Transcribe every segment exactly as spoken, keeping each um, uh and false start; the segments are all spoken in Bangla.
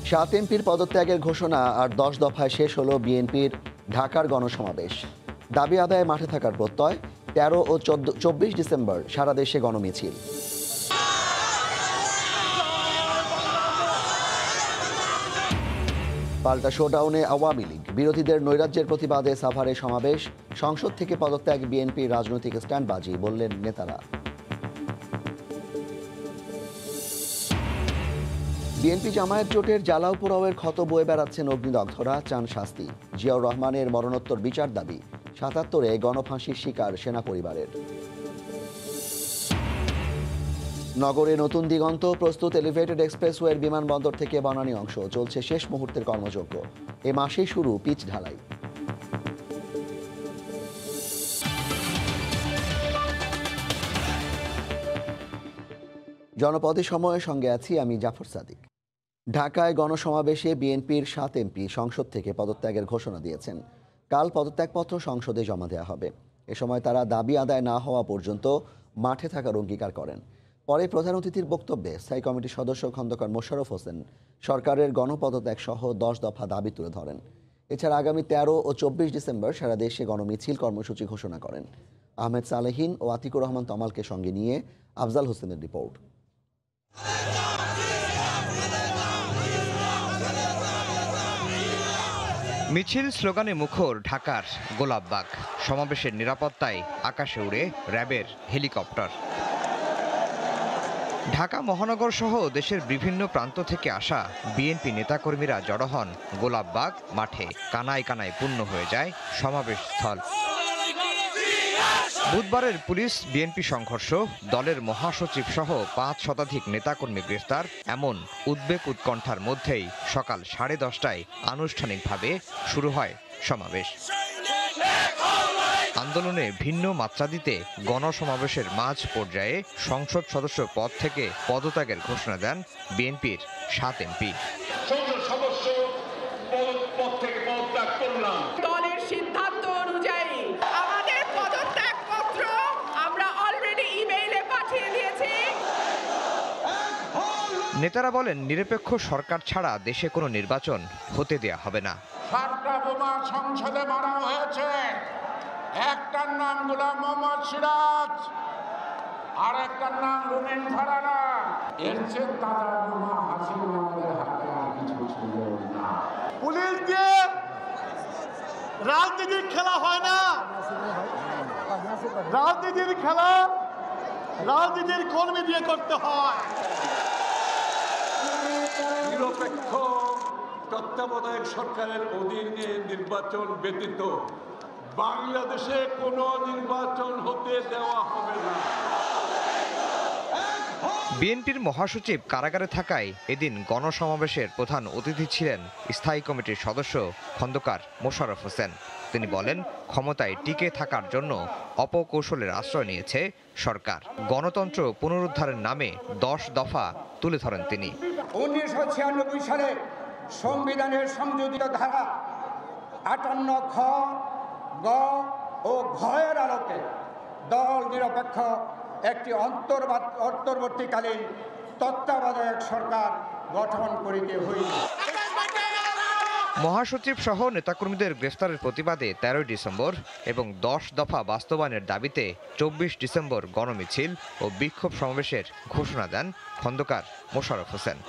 সাত এমপির পদত্যাগের ঘোষণা আর দশ দফায় শেষ হলো বিএনপির ঢাকার গণসমাবেশ। দাবি আদায়ে মাঠে থাকার প্রত্যয়। তেরো ও চোদ্দ চব্বিশ ডিসেম্বর সারা দেশে গণমিছিল। পাল্টা শোডাউনে আওয়ামী লীগ, বিরোধীদের নৈরাজ্যের প্রতিবাদে সাভারে সমাবেশ। সংসদ থেকে পদত্যাগ বিএনপির রাজনৈতিক স্ট্যান্ডবাজি, বললেন নেতারা। বিএনপি জামায়াত জোটের জ্বালাও পোড়াওয়ের ক্ষত বয়ে বেড়াচ্ছেন অগ্নিদগ্ধরা, চান শাস্তি। জিয়াউর রহমানের মরণোত্তর বিচার দাবি। সাতাত্তরে গণফাঁসির শিকার সেনা পরিবারের। নগরে নতুন দিগন্ত, প্রস্তুত এলিভেটেড এক্সপ্রেসওয়ের বিমানবন্দর থেকে বনানী অংশ। চলছে শেষ মুহূর্তের কর্মযজ্ঞ। এ মাসেই শুরু পিচ ঢালাই। জনপদে সময়ের সঙ্গে আছি আমি জাফর সাদিক। ঢাকায় গণসমাবেশে বিএনপির সাত এমপি সংসদ থেকে পদত্যাগের ঘোষণা দিয়েছেন। কাল পদত্যাগপত্র সংসদে জমা দেওয়া হবে। এ সময় তারা দাবি আদায় না হওয়া পর্যন্ত মাঠে থাকার অঙ্গীকার করেন। পরে প্রধান অতিথির বক্তব্যে স্থায়ী কমিটির সদস্য খন্দকার মোশাররফ হোসেন সরকারের গণপদত্যাগ সহ দশ দফা দাবি তুলে ধরেন। এছাড়া আগামী তেরো ও চব্বিশ ডিসেম্বর সারা দেশে গণমিছিল কর্মসূচি ঘোষণা করেন। আহমেদ সালেহীন ও আতিকুর রহমান তমালকে সঙ্গে নিয়ে আফজাল হোসেনের রিপোর্ট। মিছিল স্লোগানে মুখর ঢাকার গোলাপবাগ। সমাবেশের নিরাপত্তায় আকাশে উড়ে র্যাবের হেলিকপ্টার। ঢাকা মহানগর সহ দেশের বিভিন্ন প্রান্ত থেকে আসা বিএনপি নেতাকর্মীরা জড়ো হন গোলাপবাগ মাঠে। কানায় কানায় পূর্ণ হয়ে যায় সমাবেশ স্থল। বুধবারের পুলিশ বিএনপি সংঘর্ষ, দলের মহাসচিব সহ পাঁচ শতাধিক নেতাকর্মী গ্রেফতার, এমন উদ্বেগ উৎকণ্ঠার মধ্যেই সকাল সাড়ে দশটায় আনুষ্ঠানিকভাবে শুরু হয় সমাবেশ। আন্দোলনে ভিন্ন মাত্রা দিতে গণসমাবেশের মাঝ পর্যায়ে সংসদ সদস্য পদ থেকে পদত্যাগের ঘোষণা দেন বিএনপির সাত এমপি। দলের সিদ্ধান্ত অনুযায়ী আমাদের পদত্যাগ পত্র আমরা অলরেডি ইমেইলে পাঠিয়ে দিয়েছি। নেতারা বলেন, নিরপেক্ষ সরকার ছাড়া দেশে কোনো নির্বাচন হতে দেয়া হবে না। সাতটা বোমা সংসদে মারা হয়েছে। একটার নাম গোলাম মোহাম্মদ সিরাজ, আর একটার নাম রুমিন ফারানা। এর চেয়ে তাজা বোমা হাসিনা আমাদের হাতে আর কিছু ছিল না। পুলিশ দিয়ে রাজনীতির খেলা হয় না। রাজনীতির খেলা রাজনীতির কর্মী দিয়ে করতে হয়। নিরপেক্ষ তত্ত্বাবধায়ক সরকারের অধীনে নির্বাচন ব্যতীত বাংলাদেশে কোনো নির্বাচন হতে দেওয়া হবে না। বিএনপির মহাসচিব কারাগারে থাকায় এদিন গণসমাবেশের প্রধান অতিথি ছিলেন স্থায়ী কমিটির সদস্য খন্দকার মোশাররফ হোসেন। তিনি বলেন, ক্ষমতায় টিকে থাকার জন্য অপকৌশলের আশ্রয় নিয়েছে সরকার। গণতন্ত্র পুনরুদ্ধারের নামে দশ দফা তুলে ধরেন তিনি। উনিশশো ছিয়ানব্বই সালে সংবিধানের সংযোজিত ধারা আটান্ন খ, গ ও ঘয়ের আলোকে দল নিরপেক্ষ একটি অন্তর্বর্তীকালীন তত্ত্বাবধায়ক সরকার গঠন করিতে হইল। মহাসচিব সহ নেতাকর্মীদের গ্রেফতারের প্রতিবাদে তেরোই ডিসেম্বর এবং দশ দফা বাস্তবায়নের দাবিতে চব্বিশ ডিসেম্বর গণমিছিল ও বিক্ষোভ সমাবেশের ঘোষণা দেন খন্দকার মোশাররফ হোসেন।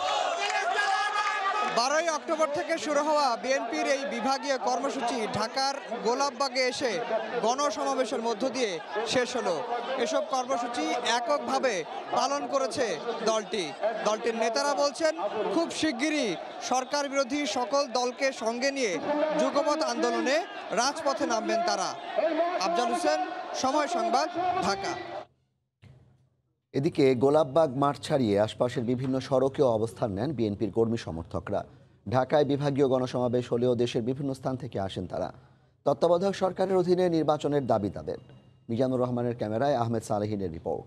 বারোই অক্টোবর থেকে শুরু হওয়া বিএনপির এই বিভাগীয় কর্মসূচি ঢাকার গোলাপবাগে এসে গণসমাবেশের মধ্য দিয়ে শেষ হলো। এসব কর্মসূচি এককভাবে পালন করেছে দলটি। দলটির নেতারা বলছেন, খুব শিগগিরই সরকার বিরোধী সকল দলকে সঙ্গে নিয়ে যুগপৎ আন্দোলনে রাজপথে নামবেন তারা। আফজাল হোসেন, সময় সংবাদ, ঢাকা। এদিকে গোলাপবাগ মাঠ ছাড়িয়ে আশপাশের বিভিন্ন সড়কেও অবস্থান নেন বিএনপির কর্মী সমর্থকরা। ঢাকায় বিভাগীয় গণসমাবেশ হলেও দেশের বিভিন্ন স্থান থেকে আসেন তারা। তত্ত্বাবধায়ক সরকারের অধীনে নির্বাচনের দাবি তাদের। মিজানুর রহমানের ক্যামেরায় আহমেদ সালেহীনের রিপোর্ট।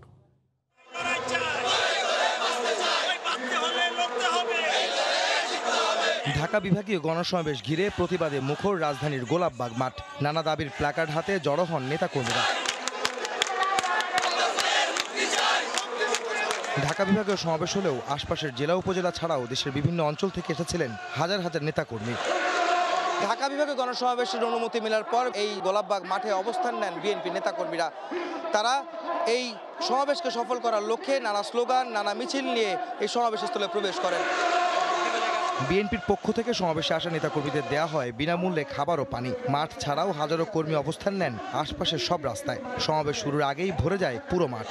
ঢাকা বিভাগীয় গণসমাবেশ ঘিরে প্রতিবাদে মুখর রাজধানীর গোলাপবাগ মাঠ। নানা দাবির প্ল্যাকার্ড হাতে জড়ো হন নেতাকর্মীরা। ঢাকা বিভাগীয় সমাবেশ হলেও আশপাশের জেলা উপজেলা ছাড়াও দেশের বিভিন্ন অঞ্চল থেকে এসেছিলেন হাজার হাজার নেতাকর্মী। ঢাকা বিভাগে গণসমাবেশের অনুমতি মেলার পর এই গোলাপবাগ মাঠে অবস্থান নেন বিএনপি নেতাকর্মীরা। তারা এই সমাবেশকে সফল করার লক্ষ্যে নানা স্লোগান, নানা মিছিল নিয়ে এই সমাবেশস্থলে প্রবেশ করেন। বিএনপির পক্ষ থেকে সমাবেশে আসা নেতাকর্মীদের দেয়া হয় বিনামূল্যে খাবার ও পানি। মাঠ ছাড়াও হাজারো কর্মী অবস্থান নেন আশপাশের সব রাস্তায়। সমাবেশ শুরুর আগেই ভরে যায় পুরো মাঠ।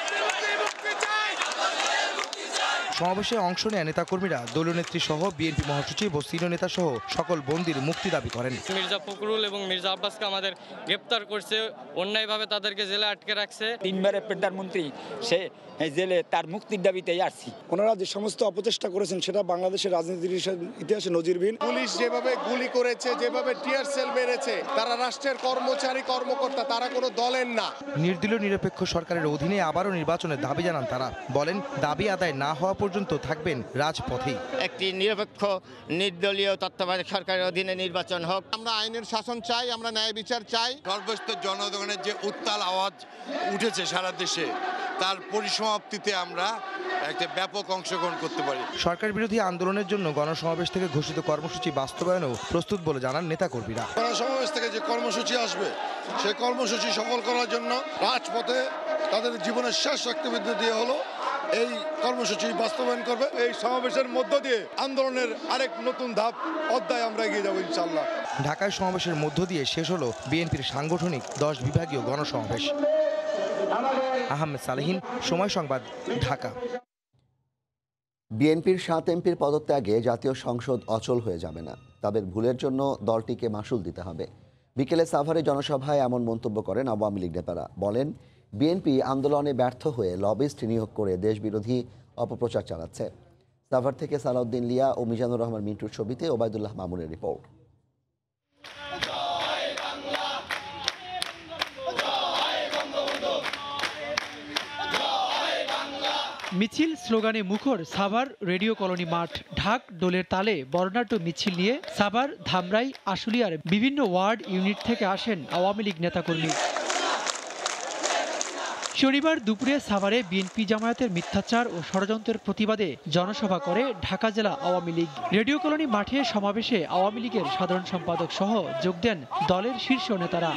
সমাবেশে অংশ নেয়া নেতাকর্মীরা দলীয় নেত্রী সহ বিএনপি মহাসচিব ও সিনিয়র নেতা সহ সকল বন্দীর মুক্তি দাবি করেন। মির্জা ফখরুল এবং মির্জা আব্বাসকে আমাদের গ্রেপ্তার করছে, অন্যায়ভাবে তাদেরকে জেলে আটকে রাখছে। তিনবারের প্রধানমন্ত্রী সে জেলে, তার মুক্তির দাবিতেই আসছি। ওনারা যে সমস্ত অপচেষ্টা করেছেন সেটা বাংলাদেশের রাজনীতির ইতিহাসে নজিরবিহীন। পুলিশ যেভাবে গুলি করেছে, যেভাবে টিয়ার সেল মেরেছে, তারা রাষ্ট্রের কর্মচারী কর্মকর্তা, তারা কোনো দলের না। নির্দলীয় নিরপেক্ষ সরকারের অধীনে আবারও নির্বাচনের দাবি জানান তারা। বলেন দাবি আদায় না হওয়া পর্যন্ত থাকবেন রাজপথেই। একটি নিরপেক্ষ নির্দলীয় তত্ত্বাবধায়ক সরকারের অধীনে নির্বাচন হোক। আমরা আইনের শাসন চাই, আমরা ন্যায় বিচার চাই। সর্বস্তর জনগণের যে উত্তাল আওয়াজ উঠেছে সারা দেশে, তার পরিসমাপ্তিতে আমরা একটা ব্যাপক অংশগ্রহণ করতে পারি। সরকার বিরোধী আন্দোলনের জন্য গণসমাবেশ থেকে ঘোষিত কর্মসূচি বাস্তবায়নেও প্রস্তুত বলে জানান নেতাকর্মীরা। গণসমাবেশ থেকে যে কর্মসূচি আসবে সেই কর্মসূচি সফল করার জন্য রাজপথে তাদের জীবনের শেষ রক্তবিদ্ধ দিয়ে হলো এই কর্মসূচি বাস্তবায়ন করবে। এই সমাবেশের মধ্য দিয়ে আন্দোলনের আরেক নতুন ধাপ অধ্যায় আমরা এগিয়ে যাবো ইনশাআল্লাহ। ঢাকায় সমাবেশের মধ্য দিয়ে শেষ হলো বিএনপির সাংগঠনিক দশ বিভাগীয় গণসমাবেশ। আহমেদ সালেহীন, সময় সংবাদ, ঢাকা। বিএনপির সাত এমপির পদত্যাগে জাতীয় সংসদ অচল হয়ে যাবে না, তাদের ভুলের জন্য দলটিকে মাশুল দিতে হবে। বিকেলে সাভারে জনসভায় এমন মন্তব্য করেন আওয়ামী লীগ নেতারা। বলেন বিএনপি আন্দোলনে ব্যর্থ হয়ে লবিস্ট নিয়োগ করে দেশবিরোধী অপপ্রচার চালাচ্ছে। সাভার থেকে সালাউদ্দিন লিয়া ও মিজানুর রহমান মিন্টুর ছবিতে ওবায়দুল্লাহ মামুনের রিপোর্ট। মিছিল স্লোগানে মুখর সাভার রেডিও কলোনি মাঠ। ঢাক ডোলের তালে বর্ণাঢ্য মিছিল নিয়ে সাভার, ধামরাই, আশুলিয়ার বিভিন্ন ওয়ার্ড ইউনিট থেকে আসেন আওয়ামী লীগ নেতাকর্মী। শনিবার দুপুরে সাভারে বিএনপি জামায়াতের মিথ্যাচার ও ষড়যন্ত্রের প্রতিবাদে জনসভা করে ঢাকা জেলা আওয়ামী লীগ। রেডিও কলোনি মাঠে সমাবেশে আওয়ামী লীগের সাধারণ সম্পাদক সহ যোগ দেন দলের শীর্ষ নেতারা।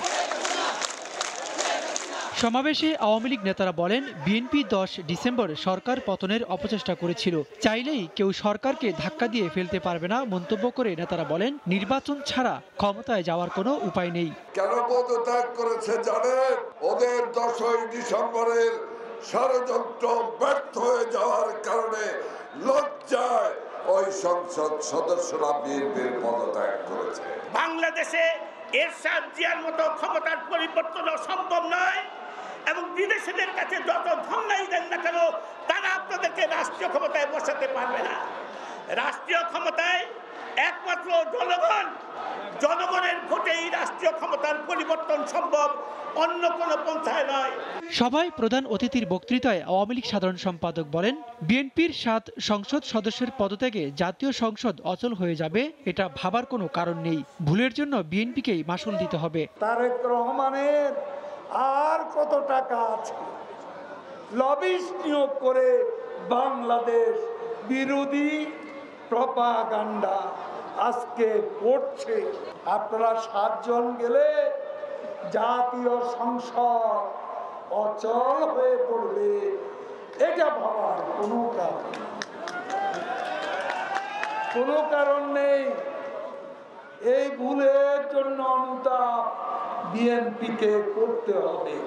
সমাবেশে আওয়ামী লীগ নেতারা বলেন বিএনপি দশ ডিসেম্বর সরকার পতনের অপচেষ্টা করেছিল, চাইলেই কেউ সরকারকে ধাক্কা দিয়ে ফেলতে পারবে না মন্তব্য করে নেতারা বলেন নির্বাচন ছাড়া ক্ষমতায় যাওয়ার কোনো উপায় নেই। কেন পদত্যাগ করেছে জানেন? ওদের দশই ডিসেম্বরের ষড়যন্ত্র ব্যর্থ হয়ে যাওয়ার কারণে লজ্জায় ওই সংসদ সদস্যরা বিএনপির পদত্যাগ করেছে। বাংলাদেশে এরশাদ জিয়ার মতো ক্ষমতার পরিবর্তন সম্ভব নয় এবং বিদেশিদের কাছে যত ধন্যাই দেন না কেন তারা আপনাদেরকে রাষ্ট্রীয় ক্ষমতায় বসাতে পারবে না। রাষ্ট্রীয় ক্ষমতায় একমাত্র জনগণ, জনগণের ভোটেই রাষ্ট্রীয় ক্ষমতার পরিবর্তন সম্ভব, অন্য কোনো পন্থায় নয়। সভায় প্রধান অতিথির বক্তৃতায় আওয়ামী লীগ সাধারণ সম্পাদক বলেন বিএনপির সাত সংসদ সদস্যের পদত্যাগে জাতীয় সংসদ অচল হয়ে যাবে এটা ভাবার কোনো কারণ নেই। ভুলের জন্য বিএনপিকেই মাশুল দিতে হবে। তারেক রহমানের আর কত টাকা আছে লবিস্ট নিয়োগ করে বাংলাদেশ বিরোধী প্রপাগান্ডা আজকে করছে। আপনারা সাতজন গেলে জাতীয় সংসদ অচল হয়ে পড়বে এটা ভাবার কোনো কারণ কোনো কারণ নেই। এই ভুলের জন্য অনুতাপ বিএনপিকে করতে হবে,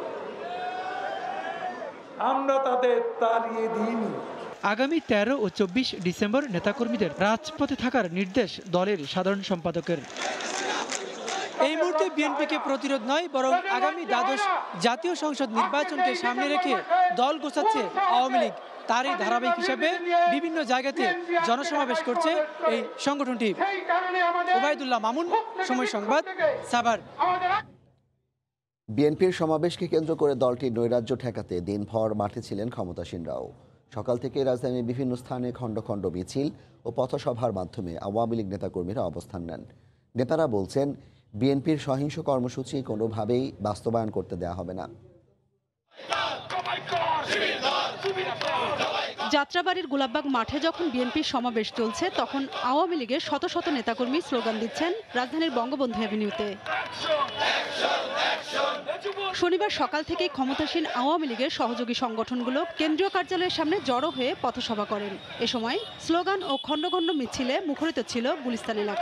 আমরা তাদের তাড়িয়ে দিইনি। আগামী তেরো ও চব্বিশ ডিসেম্বর নেতাকর্মীদের রাজপথে থাকার নির্দেশ দলের সাধারণ সম্পাদকের। এই মুহূর্তে বিএনপিকে প্রতিরোধ নয় বরং আগামী দ্বাদশ জাতীয় সংসদ নির্বাচনকে সামনে রেখে দল গোছাচ্ছে আওয়ামী লীগ। তারই ধারাবাহিক হিসাবে বিভিন্ন জায়গাতে জনসমাবেশ করছে এই সংগঠনটি। ওবায়দুল্লাহ মামুন, সময় সংবাদ, সাভার। বিএনপির সমাবেশকে কেন্দ্র করে দলটির নৈরাজ্য ঠেকাতে দিনভর মাঠে ছিলেন ক্ষমতাসীনরাও। সকাল থেকে রাজধানীর বিভিন্ন স্থানে খণ্ড খণ্ড মিছিল ও পথসভার মাধ্যমে আওয়ামী লীগ নেতাকর্মীরা অবস্থান নেন। নেতারা বলছেন বিএনপির সহিংস কর্মসূচি কোনোভাবেই বাস্তবায়ন করতে দেওয়া হবে না। যাত্রাবাড়ির গোলাপবাগ মাঠে যখন বিএনপির সমাবেশ চলছে তখন আওয়ামী লীগের শত শত নেতাকর্মী স্লোগান দিচ্ছেন রাজধানীর বঙ্গবন্ধু অ্যাভিনিউতে। শনিবার সকাল থেকেই ক্ষমতাসীন আওয়ামী লীগের সহযোগী সংগঠনগুলো কেন্দ্রীয় কার্যালয়ের সামনে জড়ো হয়ে পথসভা করেন। এ সময় স্লোগান ও খণ্ড খণ্ড মিছিলে মুখরিত ছিল গুলিস্তান এলাকা।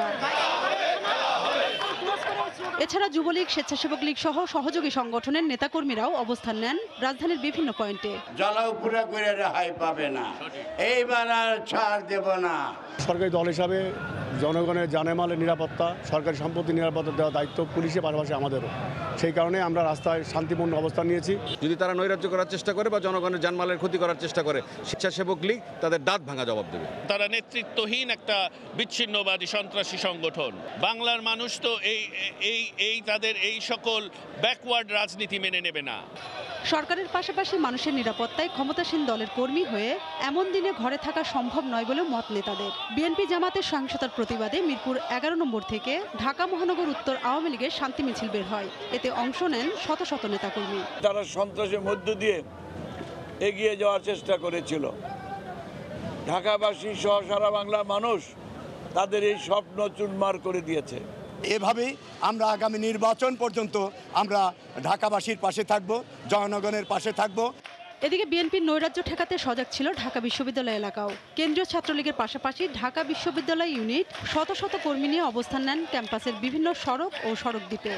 এছাড়া যুবলীগ, স্বেচ্ছাসেবক লীগ সহ সহযোগী সংগঠনের নেতাকর্মীরাও অবস্থান নেন রাজধানীর বিভিন্ন পয়েন্টে। জ্বালাও পুরা করে রেহাই পাবে না, এইবার আর ছাড় দেব না। সরকারি দল হিসাবে জনগণের জানেমালের নিরাপত্তা, সরকারি সম্পত্তি নিরাপত্তা দেওয়ার দায়িত্ব পুলিশের পাশাপাশি আমাদেরও। সেই কারণে আমরা রাস্তায় শান্তিপূর্ণ অবস্থান নিয়েছি। যদি তারা নৈরাজ্য করার চেষ্টা করে বা জনগণের জানমালের ক্ষতি করার চেষ্টা করে, স্বেচ্ছাসেবক লীগ তাদের দাঁত ভাঙা জবাব দেবে। তারা নেতৃত্বহীন একটা বিচ্ছিন্নবাদী সন্ত্রাসী সংগঠন। বাংলার মানুষ তো এই এই এই তাদের এই সকল ব্যাকওয়ার্ড রাজনীতি মেনে নেবে না। সরকারের পাশাপাশি মানুষের নিরাপত্তায় ক্ষমতাসীন দলের কর্মী হয়ে এমন দিনে ঘরে থাকা সম্ভব নয় বলে মত নেতাদের। বিএনপি জামাতের সহিংসতার প্রতিবাদে মিরপুর এগারো নম্বর থেকে ঢাকা মহানগর উত্তর আওয়ামী লীগের শান্তি মিছিল বের হয়। এতে অংশ নেন শত শত নেতাকর্মী। তারা সন্ত্রাসের মধ্য দিয়ে এগিয়ে যাওয়ার চেষ্টা করেছিল। ঢাকাবাসী সহ সারা বাংলার মানুষ তাদের এই স্বপ্ন চুরমার করে দিয়েছে। এভাবেই আমরা আগামী নির্বাচন পর্যন্ত আমরা ঢাকাবাসীর পাশে থাকব, জনগণের পাশে থাকব। এদিকে বিএনপির নৈরাজ্য ঠেকাতে সজাগ ছিল ঢাকা বিশ্ববিদ্যালয় এলাকাও। কেন্দ্রীয় ছাত্রলীগের পাশাপাশি ঢাকা বিশ্ববিদ্যালয় ইউনিট শত শত কর্মী নিয়ে অবস্থান নেন ক্যাম্পাসের বিভিন্ন সড়ক ও সড়ক দ্বীপে।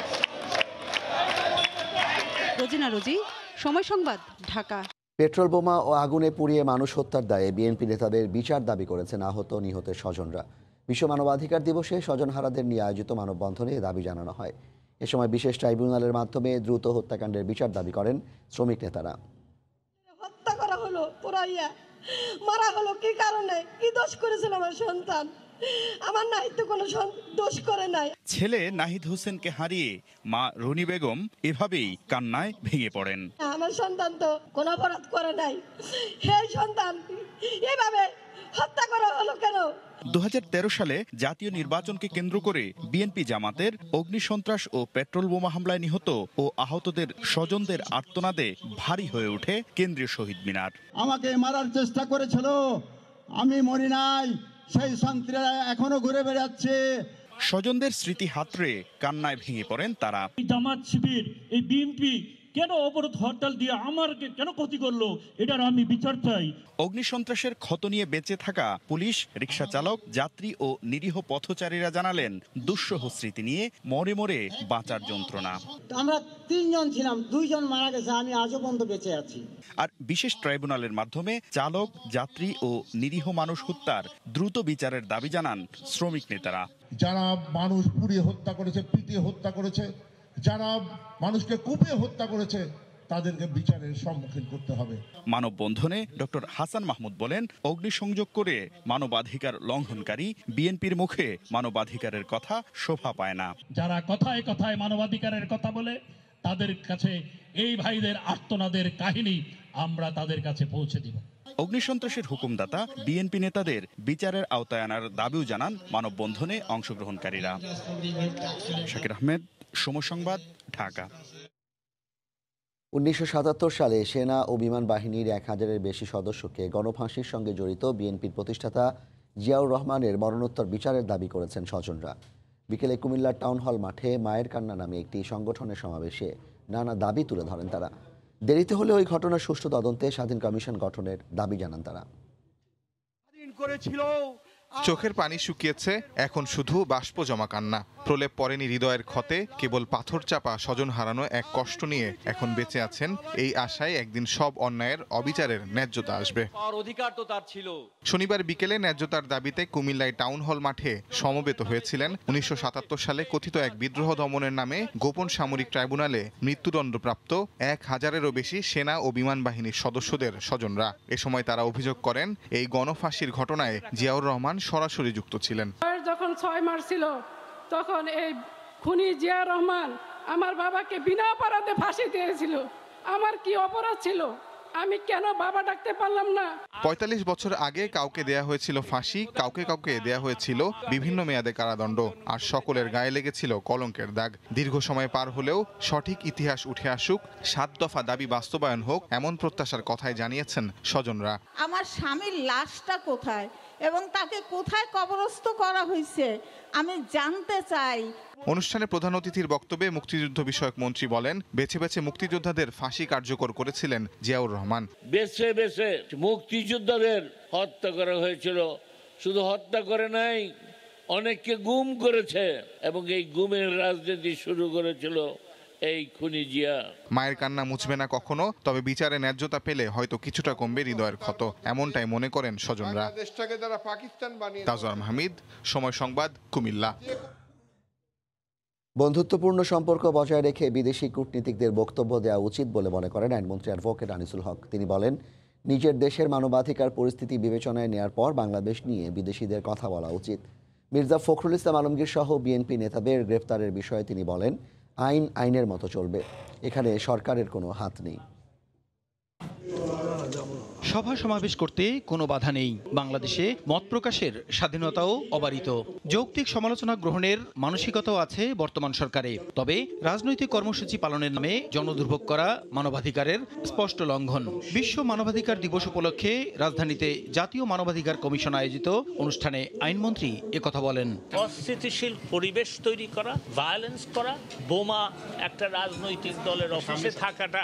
রোজিনা রোজি, সময় সংবাদ, ঢাকা। পেট্রোল বোমা ও আগুনে পুড়িয়ে মানুষ হত্যার দায়ে বিএনপি নেতাদের বিচার দাবি করেছেন আহত নিহতের স্বজনরা। বিশ্ব মানবাধিকার দিবসে স্বজনহারাদের নিয়ে আয়োজিত মানববন্ধনে এ দাবি জানানো হয়। এ সময় বিশেষ ট্রাইব্যুনালের মাধ্যমে দ্রুত হত্যাকাণ্ডের বিচার দাবি করেন শ্রমিক নেতারা। হত্যা করা হলো, পোড়াইয়া মারা হলো কি কারণে? কি দোষ করেছিল আমার সন্তান? আমার নাহিদ তো কোনো দোষ করে নাই। ছেলে নাহিদ হোসেনকে হারিয়ে মা রনি বেগম এভাবেই কান্নায় ভেঙে পড়েন। আমার সন্তান তো কোনো অপরাধ করে নাই, সেই সন্তান এভাবে হত্যা করা হলো কেন? দু হাজার তেরো সালে জাতীয় নির্বাচনকে কেন্দ্র করে বিএনপি জামাতের অগ্নিসন্ত্রাস ও পেট্রোল বোমা হামলায় নিহত ও আহতদের স্বজনদের আর্তনাদে ভারী হয়ে ওঠে কেন্দ্রীয় শহীদ মিনার। আমাকে মারার চেষ্টা করেছিল, আমি মরি নাই, সেই সন্ত্রাসীরা এখনো ঘুরে বেড়াচ্ছে। স্বজনদের স্মৃতি হাতড়ে কান্নায় ভেঙে পড়েন তারা। জামাত শিবির, এই বিএনপি কেন অবরোধ হরতাল দিয়ে আমাকে কেন ক্ষতি করলো, এটার আমি বিচার চাই। অগ্নিসন্ত্রাসের ক্ষত নিয়ে বেঁচে থাকা পুলিশ, রিকশা চালক, যাত্রী ও নিরীহ পথচারীরা জানালেন দুঃসহ স্মৃতি নিয়ে মরে মরে বাঁচার যন্ত্রণা। আমরা তিনজন ছিলাম, দুইজন মারা গেছে, আমি আজও পর্যন্ত বেঁচে আছি। আর বিশেষ ট্রাইব্যুনালের মাধ্যমে চালক, যাত্রী ও নিরীহ মানুষ হত্যার দ্রুত বিচারের দাবি জানান শ্রমিক নেতারা। যারা মানুষ পুড়িয়ে হত্যা করেছে, পিটিয়ে হত্যা করেছে, যারা মানুষকে কুপিয়ে হত্যা করেছে, তাদেরকে বিচারের সম্মুখীন করতে হবে। মানববন্ধনে ডক্টর হাসান মাহমুদ বলেন, অগ্নিসংযোগ করে মানবাধিকার লঙ্ঘনকারী বিএনপির মুখে মানবাধিকারের কথা শোভা পায় না। যারা কথায় কথায় মানবাধিকারের কথা বলে, তাদের কাছে এই ভাইদের আর্তনাদের কাহিনী আমরা তাদের কাছে পৌঁছে দিব। অগ্নিসন্ত্রাসের হুকুমদাতা বিএনপি নেতাদের বিচারের আওতায় আনার দাবিও জানান মানববন্ধনে অংশগ্রহণকারীরা। শাকির আহমেদ, সময় সংবাদ, ঢাকা। উনিশশো সাতাত্তর সালে সেনা ও বিমান বাহিনীর এক হাজারের বেশি সদস্যকে গণফাঁসির সঙ্গে জড়িত বিএনপির প্রতিষ্ঠাতা জিয়াউর রহমানের মরণোত্তর বিচারের দাবি করেছেন স্বজনরা। বিকেলে কুমিল্লার টাউন হল মাঠে মায়ের কান্না নামে একটি সংগঠনের সমাবেশে নানা দাবি তুলে ধরেন তারা। দেরিতে হলে ওই ঘটনার সুষ্ঠু তদন্তে স্বাধীন কমিশন গঠনের দাবি জানান তারা। চোখের পানি শুকিয়েছে, এখন শুধু বাষ্প জমা কান্না। প্রলেপ পড়েনি হৃদয়ের ক্ষতে, কেবল পাথর চাপা স্বজন হারানো এক কষ্ট নিয়ে এখন বেঁচে আছেন এই আশায় একদিন সব অন্যায়ের অবিচারের ন্যায্যতা আসবে। অধিকার তো তার ছিল। শনিবার বিকেলে ন্যায্যতার দাবিতে কুমিল্লায় টাউন হল মাঠে সমবেত হয়েছিলেন উনিশশো সাতাত্তর সালে কথিত এক বিদ্রোহ দমনের নামে গোপন সামরিক ট্রাইব্যুনালে মৃত্যুদণ্ডপ্রাপ্ত এক হাজারেরও বেশি সেনা ও বিমান বাহিনীর সদস্যদের স্বজনরা। এ সময় তারা অভিযোগ করেন, এই গণফাঁসির ঘটনায় জিয়াউর রহমান সরাসরি যুক্ত ছিলেন। যখন ছয় মাস ছিল তখন এই খুনি জিয়া রহমান আমার বাবাকে বিনা অপরাধে ফাঁসি দিয়েছিল। আমার কি অপরাধ ছিল? আমি কেন বাবা ডাকতে পারলাম না? পঁয়তাল্লিশ বছর আগে কাউকে দেয়া হয়েছিল ফাঁসি, কাউকে কাউকে দেয়া হয়েছিল বিভিন্ন মেয়াদে কারাদণ্ড, আর সকলের গায়ে লেগেছিল কলঙ্কের দাগ। দীর্ঘ সময় পার হলেও সঠিক ইতিহাস উঠে আসুক, সাত দফা দাবি বাস্তবায়ন হোক, এমন প্রত্যাশার কথাই জানিয়েছেন স্বজনরা। আমার স্বামীর লাশটা কোথায় এবং তাকে কোথায় কবরস্থ করা হয়েছে আমি জানতে চাই। অনুষ্ঠানে প্রধান অতিথির বক্তব্যে মুক্তিযুদ্ধ বিষয়ক মন্ত্রী বলেন, বেছে বেছে মুক্তিযোদ্ধাদের ফাঁসি কার্যকর করেছিলেন জিয়াউর রহমান। বেছে বেছে মুক্তিযোদ্ধাদের হত্যা করা হয়েছিল, শুধু হত্যা করে নাই, অনেককে গুম করেছে এবং এই গুমের রাজনীতি শুরু করেছিল এই খুনি জিয়া। মায়ের কান্না মুছবে না কখনো, তবে বিচারে ন্যায্যতা পেলে হয়তো কিছুটা কমবে হৃদয়ের ক্ষত, এমনটাই মনে করেন স্বজনরা। তাজওয়ার মাহমুদ, সময় সংবাদ, কুমিল্লা। বন্ধুত্বপূর্ণ সম্পর্ক বজায় রেখে বিদেশি কূটনীতিকদের বক্তব্য দেওয়া উচিত বলে মনে করেন আইনমন্ত্রী অ্যাডভোকেট আনিসুল হক। তিনি বলেন, নিজের দেশের মানবাধিকার পরিস্থিতি বিবেচনায় নেওয়ার পর বাংলাদেশ নিয়ে বিদেশিদের কথা বলা উচিত। মির্জা ফখরুল ইসলাম আলমগীর সহ বিএনপি নেতাদের গ্রেফতারের বিষয়ে তিনি বলেন, আইন আইনের মতো চলবে, এখানে সরকারের কোনো হাত নেই। সভা সমাবেশ করতে কোনো বাধা নেই। বাংলাদেশে মত প্রকাশের স্বাধীনতাও অবারিত। যৌক্তিক সমালোচনা গ্রহণের মানসিকতাও আছে বর্তমান সরকারে। তবে রাজনৈতিক কর্মসূচি পালনের নামে জনদুর্ভোগ করা মানবাধিকারের স্পষ্ট লঙ্ঘন। বিশ্ব মানবাধিকার দিবস উপলক্ষে রাজধানীতে জাতীয় মানবাধিকার কমিশন আয়োজিত অনুষ্ঠানে আইনমন্ত্রী একথা বলেন। অস্থিতিশীল পরিবেশ তৈরি করা, ভায়োলেন্স করা, বোমা একটা রাজনৈতিক দলের অফিসে থাকাটা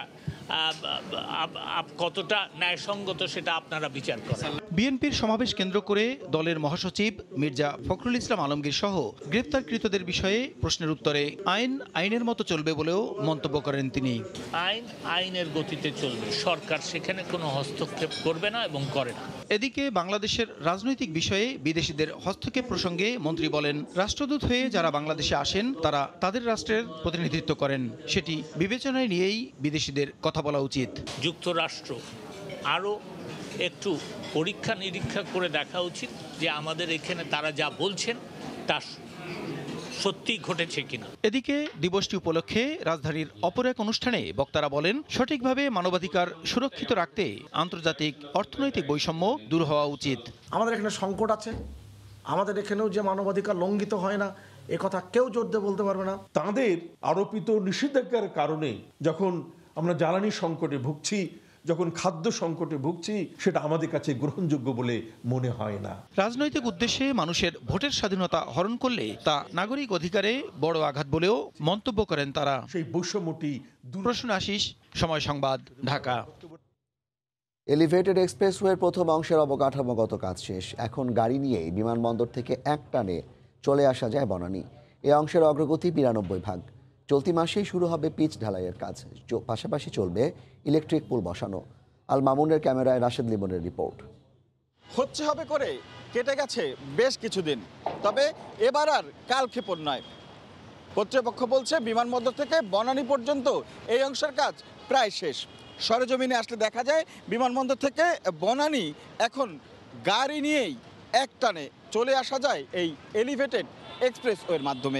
কতটা ন্যায়সঙ্গত সেটা আপনারা বিচার করেন। বিএনপির সমাবেশ কেন্দ্র করে দলের মহাসচিব মির্জা ফখরুল ইসলাম আলমগীর সহ গ্রেফতারকৃতদের বিষয়ে প্রশ্নের উত্তরে আইন আইনের মতো চলবে বলেও মন্তব্য করেন তিনি। আইন আইনের গতিতে চলবে, সরকার সেখানে কোনো হস্তক্ষেপ করবে না এবং করে না। এদিকে বাংলাদেশের রাজনৈতিক বিষয়ে বিদেশিদের হস্তক্ষেপ প্রসঙ্গে মন্ত্রী বলেন, রাষ্ট্রদূত হয়ে যারা বাংলাদেশে আসেন তারা তাদের রাষ্ট্রের প্রতিনিধিত্ব করেন, সেটি বিবেচনায় নিয়েই বিদেশিদের কথা বলা উচিত। যুক্তরাষ্ট্র আরও একটু পরীক্ষা নিরীক্ষা করে দেখা উচিত যে আমাদের এখানে তারা যা বলছেন তা সত্যি ঘটেছে কিনা। এদিকে দিবসটি উপলক্ষে রাজধানীর অপর এক অনুষ্ঠানে বক্তারা বলেন, সঠিকভাবে মানবাধিকার সুরক্ষিত রাখতে আন্তর্জাতিক অর্থনৈতিক বৈষম্য দূর হওয়া উচিত। আমাদের এখানে সংকট আছে, আমাদের এখানেও যে মানবাধিকার লঙ্ঘিত হয় না এ কথা কেউ জোর দিয়ে বলতে পারবে না। তাদের আরোপিত নিষেধাজ্ঞার কারণে যখন আমরা জ্বালানি সংকটে ভুগছি, যখন খাদ্য সংকটে ভুগছি, সেটা আমাদের কাছে গ্রহণযোগ্য বলে মনে হয় না। রাজনৈতিক উদ্দেশ্যে মানুষের ভোটের স্বাধীনতা হরণ করলে তা নাগরিক অধিকারে বড় আঘাত বলেও মন্তব্য করেন তারা। সেই বৈষম্যটি প্রশ্ন আশিস, সময় সংবাদ, ঢাকা। এলিভেটেড এক্সপ্রেসওয়ের প্রথম অংশের অবকাঠামোগত কাজ শেষ। এখন গাড়ি নিয়েই বিমানবন্দর থেকে এক টানে চলে আসা যায় বনানী। এ অংশের অগ্রগতি বিরানব্বই ভাগ। চলতি মাসেই শুরু হবে পিচ ঢালাইয়ের কাজ, পাশাপাশি চলবে ইলেকট্রিক পুল বসানো। আল মামুনের ক্যামেরায় রাশেদ লিমনের রিপোর্ট। হচ্ছে হবে করে কেটে গেছে বেশ কিছুদিন, তবে এবার আর কালক্ষেপণ নয়। কর্তৃপক্ষ বলছে বিমানবন্দর থেকে বনানী পর্যন্ত এই অংশের কাজ প্রায় শেষ। সরেজমিনে আসলে দেখা যায় বিমানবন্দর থেকে বনানী এখন গাড়ি নিয়েই এক টানে চলে আসা যায় এই এলিভেটেড এক্সপ্রেসওয়ের মাধ্যমে।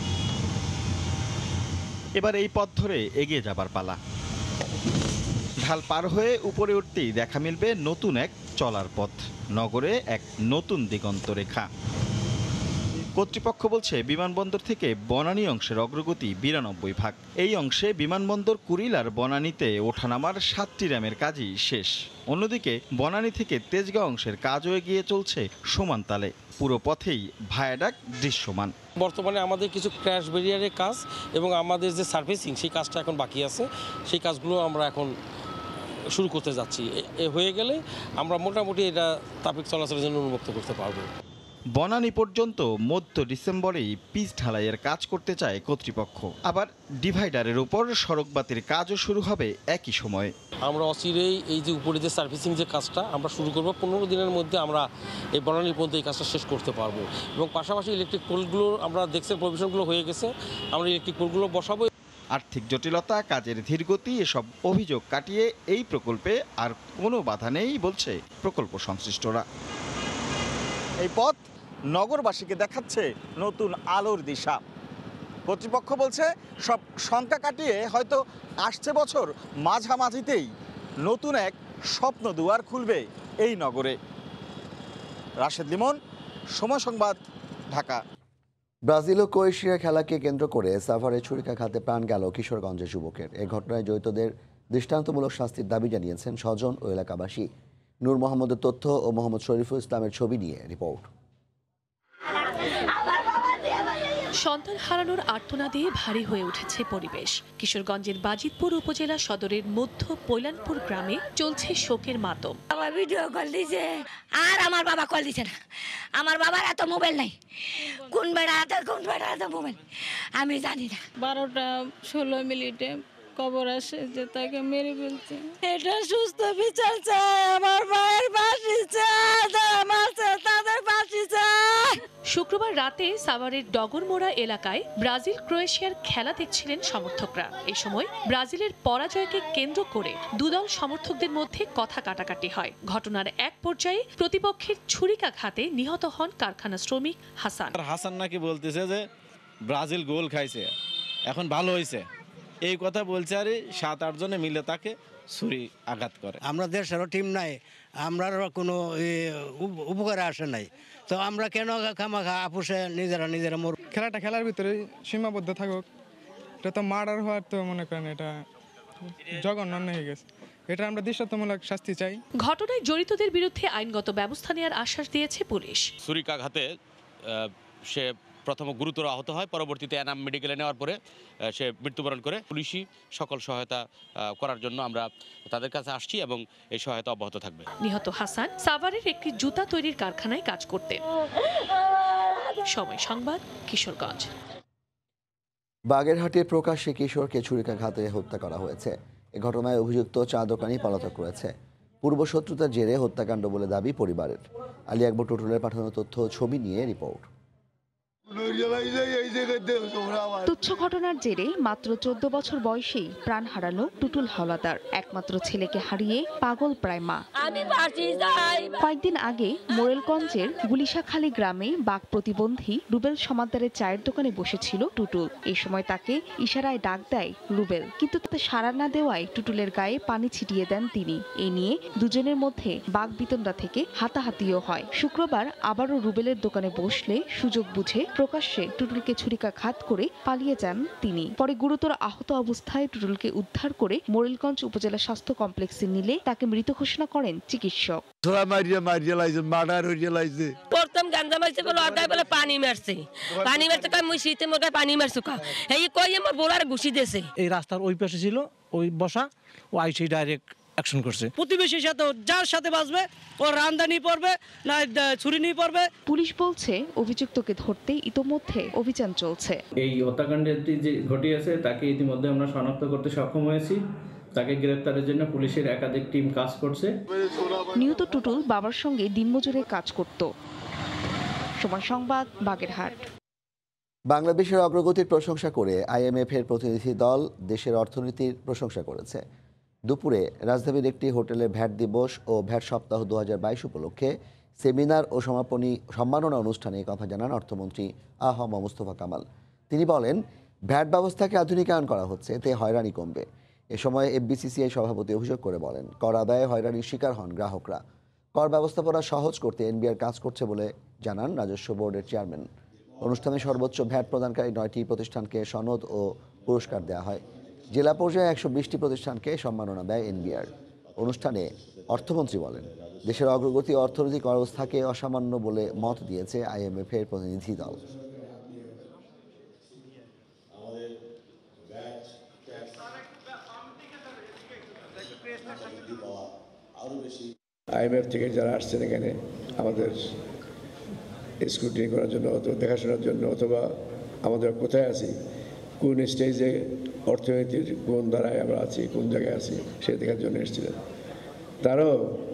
এবার এই পথ ধরে এগিয়ে যাবার পালা। ঢাল পার হয়ে উপরে উঠতেই দেখা মিলবে নতুন এক চলার পথ, নগরে এক নতুন দিগন্ত রেখা। কর্তৃপক্ষ বলছে বিমানবন্দর থেকে বনানী অংশের অগ্রগতি বিরানব্বই ভাগ। এই অংশে বিমানবন্দর কুড়িল আর বনানীতে ওঠানামার সাতটি র্যামের কাজই শেষ। অন্যদিকে বনানী থেকে তেজগাঁও অংশের কাজও এগিয়ে চলছে সমান তালে। পুরো পথেই ভায়াডাক দৃশ্যমান। বর্তমানে আমাদের কিছু ক্র্যাশ ব্যারিয়ারের কাজ এবং আমাদের যে সার্ভিসিং সেই কাজটা এখন বাকি আছে, সেই কাজগুলো আমরা এখন শুরু করতে যাচ্ছি। এ হয়ে গেলে আমরা মোটামুটি এটা ট্রাফিক চলাচলের জন্য উন্মুক্ত করতে পারবো। বনানী পর্যন্ত মধ্য ডিসেম্বরেই পিচ ঢালাইয়ের কাজ করতে চায় কর্তৃপক্ষ। আবার ডিভাইডারের উপর সড়কবাতির কাজও শুরু হবে একই সময়ে। আমরা অচিরেই এই যে উপরে যে সার্ভিসিং যে কাজটা আমরা শুরু করবো, পনেরো দিনের মধ্যে আমরা এই বনানী পর্যন্ত এই কাজটা শেষ করতে পারবো। এবং পাশাপাশি ইলেকট্রিক পোলগুলো আমরা দেখছেন প্রভিশনগুলো হয়ে গেছে, আমরা ইলেকট্রিক পোলগুলো বসাবো। আর্থিক জটিলতা, কাজের ধীরগতি এসব অভিযোগ কাটিয়ে এই প্রকল্পে আর কোনো বাধা নেই বলছে প্রকল্প সংশ্লিষ্টরা। এই পথ নগরবাসীকে দেখাচ্ছে নতুন আলোর দিশা। কর্তৃপক্ষ বলছে সব শঙ্কা কাটিয়ে হয়তো আসছে বছর মাঝামাঝিতেই নতুন এক স্বপ্ন দুয়ার খুলবে এই নগরে। রাশেদ লিমন, সময় সংবাদ, ঢাকা। ব্রাজিল ও ক্রোয়েশিয়া খেলাকে কেন্দ্র করে সাভারে ছুরিকাঘাতে প্রাণ গেল কিশোরগঞ্জের যুবকের। এ ঘটনায় জড়িতদের দৃষ্টান্তমূলক শাস্তির দাবি জানিয়েছেন স্বজন ও এলাকাবাসী। নূর মোহাম্মদের তথ্য ও মোহাম্মদ শরীফুল ইসলামের ছবি নিয়ে রিপোর্ট। সন্তান হারানোর আর্তনাদে ভারী হয়ে উঠেছে পরিবেশ। কিশোরগঞ্জের বাজিতপুর উপজেলা সদরের মধ্য পৈলানপুর গ্রামে চলছে শোকের মাতম। আমার ভিডিও কল দিছে আর আমার বাবা কল দিছে না। আমার বাবার এত মোবাইল নাই, কোন বেড়া এত কোন বেড়া এত মোবাইল আমি জানি না। বারোটা ষোলো মিনিটে খবর আসে যে তাকে মেরে ফেলছে। এটা সুস্থ বিচার চাই, আমার মায়ের ফাঁসি চাই, তাদের ফাঁসি চাই। শুক্রবার রাতে সাভারের ডগরমোড়া এলাকায় ব্রাজিল ক্রোয়েশিয়ার খেলা দেখছিলেন সমর্থকরা। এ সময় ব্রাজিলের পরাজয়কে কেন্দ্র করে দুদল সমর্থকদের মধ্যে কথা কাটাকাটি হয়। ঘটনার এক পর্যায়ে প্রতিপক্ষের ছুরিকাঘাতে নিহত হন কারখানা শ্রমিক হাসান। হাসান নাকি বলতেছে যে ব্রাজিল গোল খাইছে, এখন ভালো হয়েছে, এই কথা বলছে। আর সাত আট জনে মিলে তাকে ছুরি আঘাত করে। আমরা দেশেরও টিম নাই, আমরা কোনো উপকারে আসে নাই, তো আমরা কেন খামাখা আপুসে নিজেরা নিজেরা মর। খেলাটা খেলার ভিতরে সীমাবদ্ধ থাকুক, এটা তো মার্ডার হওয়ার তো মনে করেন এটা জঘন্য হয়ে গেছে। এটা আমরা দৃষ্টান্তমূলক শাস্তি চাই। ঘটনায় জড়িতদের বিরুদ্ধে আইনগত ব্যবস্থা নেওয়ার আশ্বাস দিয়েছে পুলিশ। ছুরিকাঘাতে সে প্রথম গুরুতর আহত হয়, পরবর্তীতে এনাম মেডিকেলে নেওয়ার পরে সে মৃত্যুবরণ করে। পুলিশই সকল সহায়তা করার জন্য আমরা তাদের কাছে আসছি এবং এই সহায়তা অব্যাহত থাকবে। নিহত হাসান সাভারের একটি জুতা তৈরির কারখানায় কাজ করতেন। সময় সংবাদ, কিশোরগঞ্জ। বাগেরহাটের প্রকাশ্যে কিশোরকে ছুরিকাঘাতে হত্যা করা হয়েছে। এ ঘটনায় অভিযুক্ত চা দোকানি পলাতক রয়েছে। পূর্বশত্রুতার জেরে হত্যাকাণ্ড বলে দাবি পরিবারের। আলী আকবর টুটুলের পাঠানো তথ্য ছবি নিয়ে রিপোর্ট। তুচ্ছ ঘটনার জেরে মাত্র চোদ্দ বছর বয়সেই প্রাণ হারালো টুটুল হাওলাদার। একমাত্র ছেলেকে হারিয়ে পাগল প্রায় মা। কয়েকদিন আগে মোরেলগঞ্জের গুলিশাখালী গ্রামে বাঘ প্রতিবন্ধী রুবেল সমাদ্দারের চায়ের দোকানে বসেছিল টুটুল। এই সময় তাকে ইশারায় ডাক দেয় রুবেল, কিন্তু তাতে সাড়া না দেওয়ায় টুটুলের গায়ে পানি ছিটিয়ে দেন তিনি। এ নিয়ে দুজনের মধ্যে বাঘ বিতণ্ডা থেকে হাতাহাতিও হয়। শুক্রবার আবারও রুবেলের দোকানে বসলে সুযোগ বুঝে প্রকাশ্যে টুটুলকে ছুরিকাঘাত করে পালিয়ে যান তিনি। পরে গুরুতর আহত অবস্থায় টুটুলকে উদ্ধার করে মোরেলগঞ্জ উপজেলা স্বাস্থ্য কমপ্লেক্সে নিলে তাকে মৃত ঘোষণা করেন চিকিৎসক। প্রথম গাঞ্জা মারছে বলে আদায় বলে পানি মারছে, পানি মারছে কয় মুই শীতে মোর পানি মারছো কা, এই কই আমার বোলার ঘুষি দিয়েছে। এই রাস্তার ওই পাশে ছিল ওই বসা, ও আইসি ডাইরেক্ট অ্যাকশন করছে। প্রতিবেশীর সাথে যার সাথে বাঁচবে ও রামদানি পড়বে না ছুরি নিয়ে পড়বে। পুলিশ বলছে অভিযুক্তকে ধরতে ইতোমধ্যে অভিযান চলছে। এই হত্যাকাণ্ডটি যে ঘটিয়েছে তাকে ইতিমধ্যে আমরা শনাক্ত করতে সক্ষম হয়েছি। তাকে গ্রেফতারের জন্য পুলিশের একাধিক টিম কাজ করছে। নিহত টুটুল বাবার সঙ্গে দিনমজুরে কাজ করত। সময় সংবাদ, বাগেরহাট। বাংলাদেশের অগ্রগতির প্রশংসা করে আইএমএফ এর প্রতিনিধি দল দেশের অর্থনীতির প্রশংসা করেছে। দুপুরে রাজধানীর একটি হোটেলে ভ্যাট দিবস ও ভ্যাট সপ্তাহ দু হাজার বাইশ উপলক্ষে সেমিনার ও সমাপনী সম্মাননা অনুষ্ঠানে কথা জানান অর্থমন্ত্রী আ হ ম মুস্তফা কামাল। তিনি বলেন, ভ্যাট ব্যবস্থাকে আধুনিকায়ন করা হচ্ছে, এতে হয়রানি কমবে। এ সময় এফবিসিসিআই সভাপতি অভিযোগ করে বলেন, কর আদায়ে হয়রানির শিকার হন গ্রাহকরা। কর ব্যবস্থাপনা সহজ করতে এনবিআর কাজ করছে বলে জানান রাজস্ব বোর্ডের চেয়ারম্যান। অনুষ্ঠানে সর্বোচ্চ ভ্যাট প্রদানকারী নয়টি প্রতিষ্ঠানকে সনদ ও পুরস্কার দেওয়া হয়। জেলা পর্যায়ে একশো বিশটি প্রতিষ্ঠানকে সম্মাননা দেয় এনবিআর। অনুষ্ঠানে অর্থমন্ত্রী বলেন, দেশের অগ্রগতি অর্থনৈতিক অবস্থাকে অসামান্য বলে মত দিয়েছে আইএমএফ এর প্রতিনিধি দল। আইএমএফ থেকে যারা আসছেন এখানে আমাদের স্ক্রুটিনি করার জন্য অথবা দেখাশোনার জন্য, অথবা আমাদের কোথায় আছি, কোন স্টেজে অর্থনীতির কোন ধারায় আমরা আছি, কোন জায়গায় আছি, সে দেখার জন্য এসেছিলেন। তারাও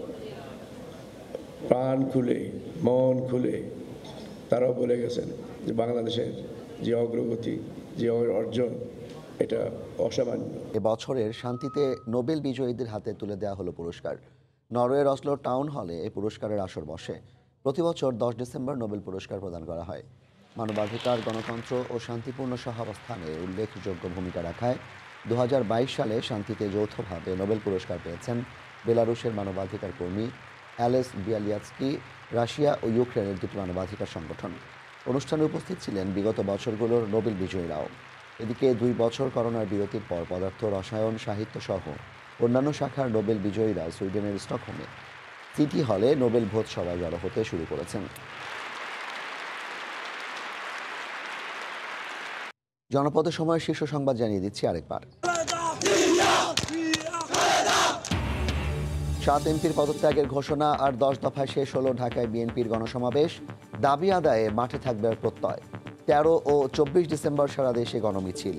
প্রাণ খুলে মন খুলে তারাও বলে গেছেন যে বাংলাদেশের যে অগ্রগতি, যে অর্জন, এটা অসামান্য। এ বছরের শান্তিতে নোবেল বিজয়ীদের হাতে তুলে দেওয়া হলো পুরস্কার। নরওয়ের অসলো টাউন হলে এই পুরস্কারের আসর বসে। প্রতি বছর দশ ডিসেম্বর নোবেল পুরস্কার প্রদান করা হয়। মানবাধিকার, গণতন্ত্র ও শান্তিপূর্ণ সহাবস্থানে উল্লেখযোগ্য ভূমিকা রাখায় দু হাজার বাইশ সালে শান্তিতে যৌথভাবে নোবেল পুরস্কার পেয়েছেন বেলারুশের মানবাধিকার কর্মী অ্যালেস বিয়ালিয়াৎস্কি, রাশিয়া ও ইউক্রেনের দুটি মানবাধিকার সংগঠন। অনুষ্ঠানে উপস্থিত ছিলেন বিগত বছরগুলোর নোবেল বিজয়ীরাও। এদিকে দুই বছর করোনার বিরতির পর পদার্থ রসায়ন, সাহিত্য সহ অন্যান্য শাখার নোবেল বিজয়ীরা সুইডেনের স্টকহোমে সিটি হলে নোবেল ভোজ সভায় জড়ো হতে শুরু করেছেন। জনপদের সময় শীর্ষ সংবাদ জানিয়ে দিচ্ছি আরেকবার। সাত এমপির পদত্যাগের ঘোষণা আর দশ দফায় শেষ হলো ঢাকায় বিএনপির গণসমাবেশ। দাবি আদায়ে মাঠে থাকবে প্রত্যয়। তেরো ও চব্বিশ ডিসেম্বর সারা দেশে গণমিছিল।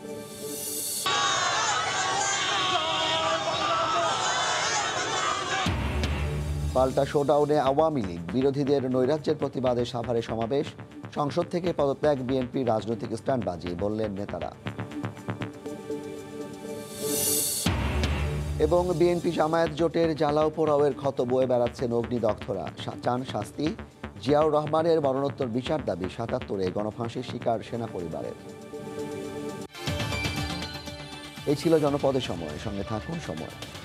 পাল্টা শোডাউনে আওয়ামী লীগ, বিরোধীদের নৈরাজ্যের প্রতিবাদে সাভারে সমাবেশ। সংসদ থেকে পদত্যাগ বিএনপির রাজনৈতিক স্ট্যান্ডবাজি, বললেন নেতারা। এবং বিএনপি জামায়াত জোটের জ্বালাও পোড়াওয়ের ক্ষত বয়ে বেড়াচ্ছেন অগ্নিদগ্ধরা। চান শাস্তি। জিয়াউর রহমানের মরণোত্তর বিচার দাবি সাতাত্তরে গণফাঁসির শিকার সেনা পরিবারের। এই ছিল জনপদের সময়। সঙ্গে থাকুন সময়।